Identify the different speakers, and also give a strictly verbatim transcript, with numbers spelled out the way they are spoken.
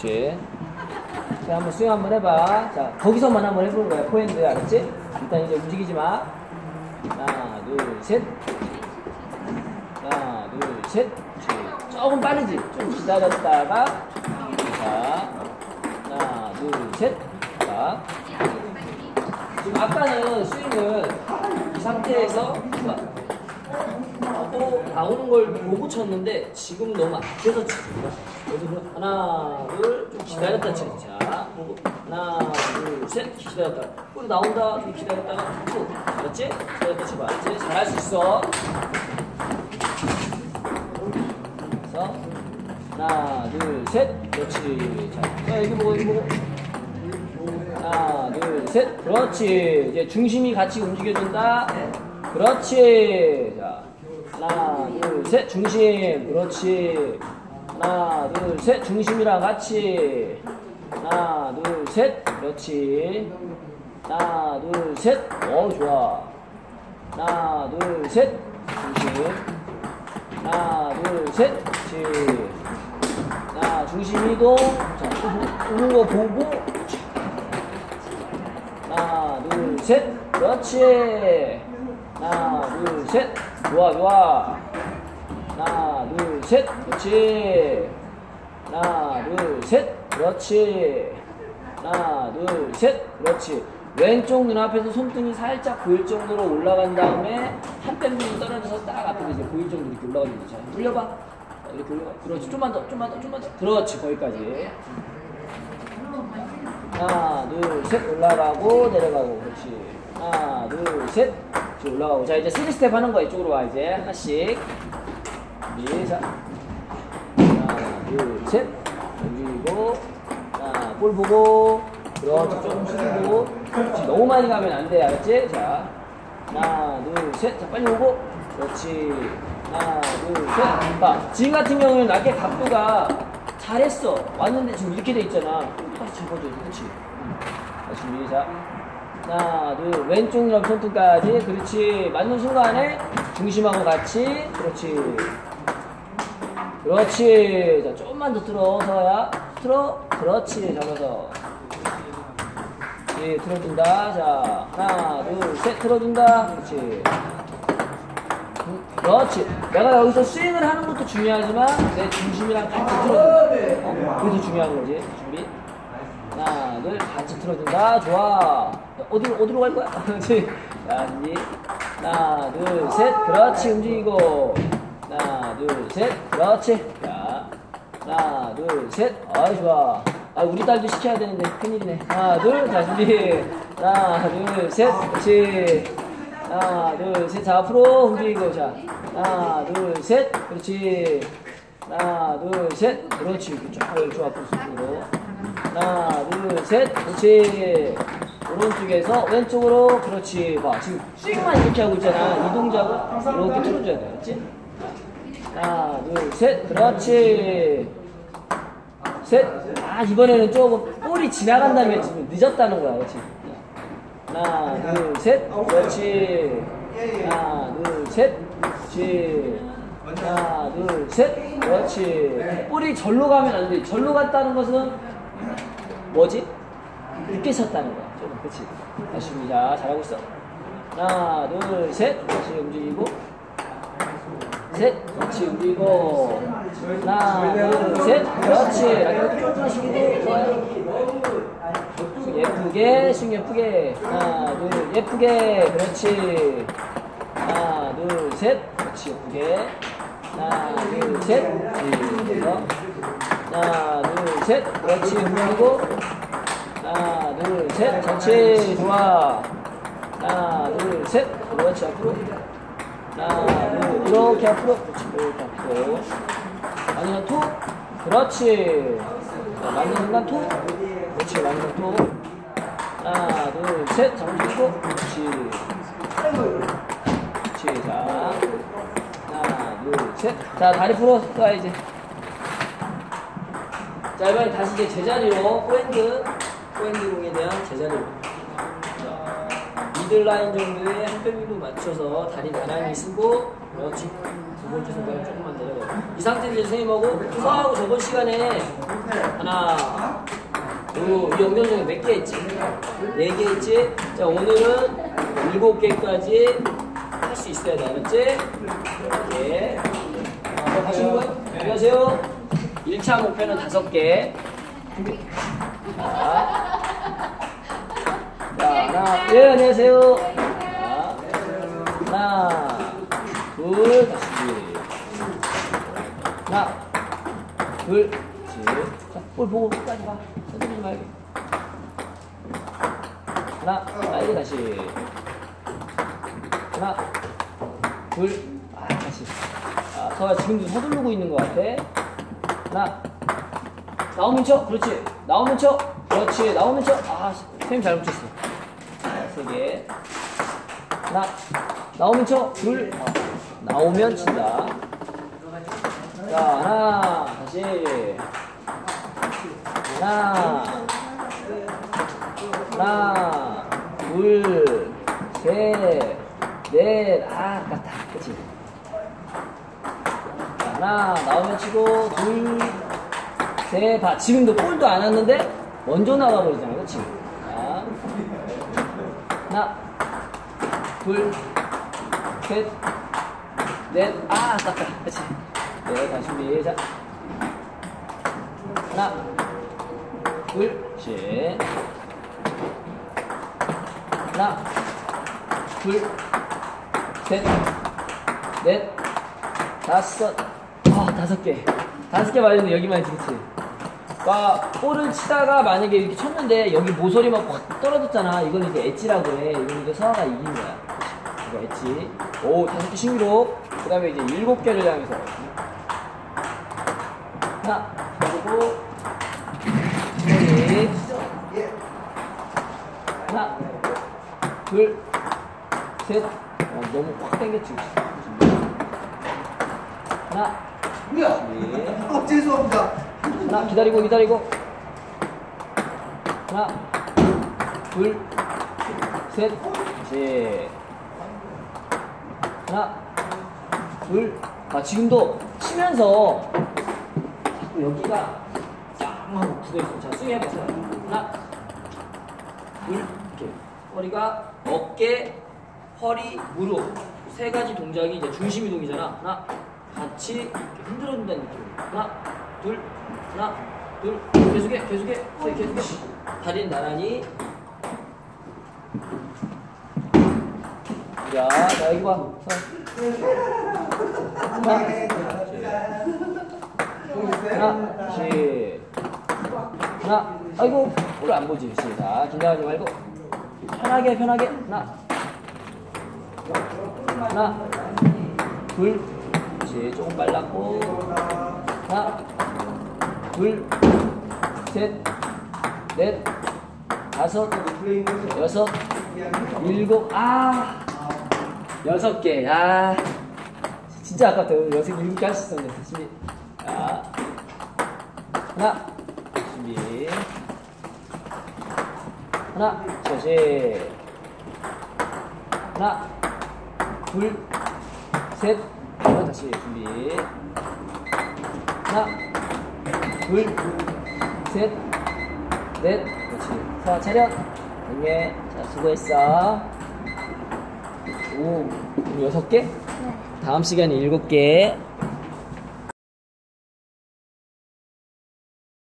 Speaker 1: 그렇지. 자, 한번 스윙 한번 해봐. 자, 거기서만 한번 해보는 거야. 포핸드, 알았지? 일단 이제 움직이지 마. 하나, 둘, 셋. 하나, 둘, 셋. 그렇지. 조금 빠르지? 좀 기다렸다가. 자, 하나, 둘, 셋. 자. 지금 아까는 스윙을 이 상태에서 하고 나오는 걸 보고 쳤는데 지금 너무 앞에서 칩니다. 그래서 하나, 둘, 좀 기다렸다 치자. 자, 보고 하나, 둘, 셋, 기다렸다. 꿀 나온다, 좀 기다렸다가 쭉. 알았지? 기다렸다 쳐봐. 알았지? 잘할 수 있어. 그래서 하나, 둘, 셋, 그렇지. 자, 자 여기 보고, 여기 보고. 하나, 둘, 셋, 그렇지. 이제 중심이 같이 움직여준다. 그렇지. 자, 하나, 둘, 셋, 중심. 그렇지. 하나, 둘, 셋, 중심이랑 같이. 하나, 둘, 셋, 그렇지. 하나, 둘, 셋, 어, 좋아. 하나, 둘, 셋, 중심. 하나, 둘, 셋, 그렇지. 자, 중심 이동. 자, 오는 거 보고. 하나, 둘, 셋, 그렇지. 하나, 둘, 셋, 좋아, 좋아. 하나, 둘, 셋, 그렇지. 하나, 둘, 셋, 그렇지. 하나, 둘, 셋, 그렇지. 왼쪽 눈앞에서 손등이 살짝 보일 정도로 올라간 다음에 한 뺨 정도 떨어져서 딱 앞에서 이제 보일 정도로 이렇게 올라가는 거죠. 올려봐. 이렇게 올려봐. 그렇지. 좀만 더, 좀만 더, 좀만 더. 그렇지. 거기까지. 하나, 둘, 셋, 올라가고, 내려가고, 그렇지. 하나, 둘, 셋, 올라가고. 자, 이제 쓰리 스텝 하는 거야. 이쪽으로 와, 이제. 하나씩. 준비, 자. 하나, 둘, 셋. 움직이고. 하나, 볼 보고. 그렇지. 조금 숙이고. 그렇지. 너무 많이 가면 안 돼. 알았지? 자. 하나, 둘, 셋. 자, 빨리 오고. 그렇지. 하나, 둘, 셋. 봐. 지금 같은 경우는 낮게 각도가 잘했어. 왔는데 지금 이렇게 돼 있잖아. 다시 잡아줘. 그렇지. 자, 준비. 자. 하나, 둘. 왼쪽 옆 손등까지. 그렇지. 맞는 순간에 중심하고 같이. 그렇지. 그렇지. 자, 조금만 더 틀어. 서야. 틀어. 그렇지. 잡아서. 예, 틀어준다. 자, 하나, 둘, 셋. 틀어준다. 그렇지. 그렇지. 내가 여기서 스윙을 하는 것도 중요하지만 내 중심이랑 같이 틀어준다. 어? 그게 더 중요한 거지. 준비. 하나, 둘, 같이 틀어준다. 좋아. 어디로, 어디로 갈 거야? 그렇지. 자, 준비. 하나, 둘, 셋. 그렇지. 움직이고. 하나, 둘, 셋. 그렇지. 자, 하나, 둘, 셋. 아이, 좋아. 아, 우리 딸도 시켜야 되는데 큰일이네. 하나, 둘. 자, 준비. 하나, 둘, 셋. 그렇지. 하나, 둘, 셋. 자, 앞으로 움직이고. 자, 하나, 둘, 셋. 그렇지. 하나, 둘, 셋. 그렇지. 쭉, 쭉 앞으로 쑥으로. 하나, 둘, 셋. 그렇지. 오른쪽에서 왼쪽으로. 그렇지. 봐. 지금 스윙만 이렇게 하고 있잖아. 이 동작을 이렇게 틀어줘야 돼. 알았지? 하나, 둘, 셋. 그렇지. 셋. 아, 이번에는 조금 볼이 지나간 다음에 지금 늦었다는 거야. 그렇지? 하나, 둘, 셋. 그렇지. 하나, 둘, 셋. 그렇지. 하나, 둘, 셋. 그렇지. 볼이 절로 가면 안 돼. 절로 갔다는 것은 뭐지? 늦게 쳤다는 거야. 좀, 그렇지. 다시 자, 잘하고 있어. 하나, 둘, 셋. 그렇지. 움직이고. 셋. 그렇지. 움직이고. 하나, 둘, 셋. 그렇지. 라켓 조금 쉬기도 좋아요. 예쁘게, 스윙 예쁘게. 하나, 둘, 예쁘게. 그렇지. 하나, 둘, 셋. 그렇지. 예쁘게. 하나, 둘, 셋. 그래서 하나, 둘, 셋. 그렇지. 움직이고. 하나, 둘, 셋. 그렇지. 좋아. 하나, 둘, 셋. 그렇지. 앞으로. 하나, 둘. 이렇게 앞으로. 그렇지. 이렇게 앞으로. 맞는 톡. 그렇지. 자, 맞는 순간 톡. 그렇지. 맞는 톡. 하나, 둘, 셋. 자, 움직이고. 그렇지. 그렇지. 자. 하나, 둘, 셋. 자, 다리 풀어. 자, 이제. 자, 이번에 다시 이제 제자리로, 포핸드, 포핸드 공에 대한 제자리로. 자, 미들라인 정도의 한 뼘 위로 맞춰서 다리 나란히 쓰고, 그렇지. 두 번째 손가락 조금만 내려가고. 이 상태에서 선생님하고 서하고 저번 시간에 하나, 두, 이 연결성이 몇 개 했지? 네 개 했지? 자, 오늘은 일곱 개까지 할 수 있어야 돼. 알았지? 이렇게. 자, 가시는 거예요? 안녕하세요. 일 차 목표는 다섯 개. 자, 자, 하나, 예, 안녕하세요. 자, 하나, 둘, 다시. 하나, 둘, 셋. 자, 볼 보고 끝까지 봐. 흔들리지 말고. 하나, 빨리 다시. 하나, 둘, 아, 다시. 아, 서야 지금도 서두르고 있는 것 같아. 하나, 나오면 쳐. 그렇지. 나오면 쳐. 그렇지. 나오면 쳐. 아, 선생님 잘 붙였어. 세 개. 하나, 나오면 쳐. 둘, 어, 나오면 친다. 자, 하나, 다시. 하나, 하나, 둘, 셋, 넷. 아, 아깝다. 그치? 자, 하나, 나오면 치고, 둘, 셋, 봐. 지금도 볼도 안 왔는데, 먼저 나가버리잖아. 그치? 자, 하나, 둘, 셋, 넷. 아, 아깝다. 그치? 네, 다시 준비. 자, 하나, 둘, 셋. 하나, 둘, 셋, 넷, 다섯. 아, 다섯 개. 다섯 개 맞았는데 여기만 있지, 그치? 아, 볼을 치다가 만약에 이렇게 쳤는데 여기 모서리 막 확 떨어졌잖아. 이건 이제 엣지라고 해. 이건 이제 서아가 이긴 거야. 이거 엣지. 오, 다섯 개 신기록. 그 다음에 이제 일곱 개를 향해서. 하나, 그리고, 머리. 하나, 둘, 셋. 어, 너무 확 당겼지. 하나,
Speaker 2: 뭐야? 어, 죄송합니다.
Speaker 1: 하나, 기다리고, 기다리고. 하나, 둘, 셋, 셋. 하나, 둘. 아, 지금도 치면서 자꾸 여기가 짱 하고 굳어있어. 자, 수기 해보세요. 하나, 둘, 이렇게. 허리가 어깨, 허리, 무릎. 세 가지 동작이 이제 중심 이동이잖아. 하나, 같이 이렇게 흔들어준다는 느낌. 하나, 둘, 하나, 둘. 계속해, 계속해, 계속해. 다리는 나란히. 자, 자, 여기 봐. 하나, 하나, 시. 하나, 아이고, 오늘 안 보지. 자, 긴장하지 말고. 편하게, 편하게. 하나, 하나, 둘. 그렇지. 조금 빨랐고. 하나, 둘, 셋, 넷, 다섯, 여섯, 일곱. 아, 여섯 개. 아, 진짜 아깝다. 여섯 개, 일곱 개 할 수 있었네. 준비. 자, 하나, 준비. 하나, 다시. 하나, 둘, 셋, 하나, 다시 준비. 하나, 둘, 셋, 넷. 그렇지. 자, 차렷. 네. 자, 수고했어. 오, 여섯 개? 네. 다음 시간에 일곱 개.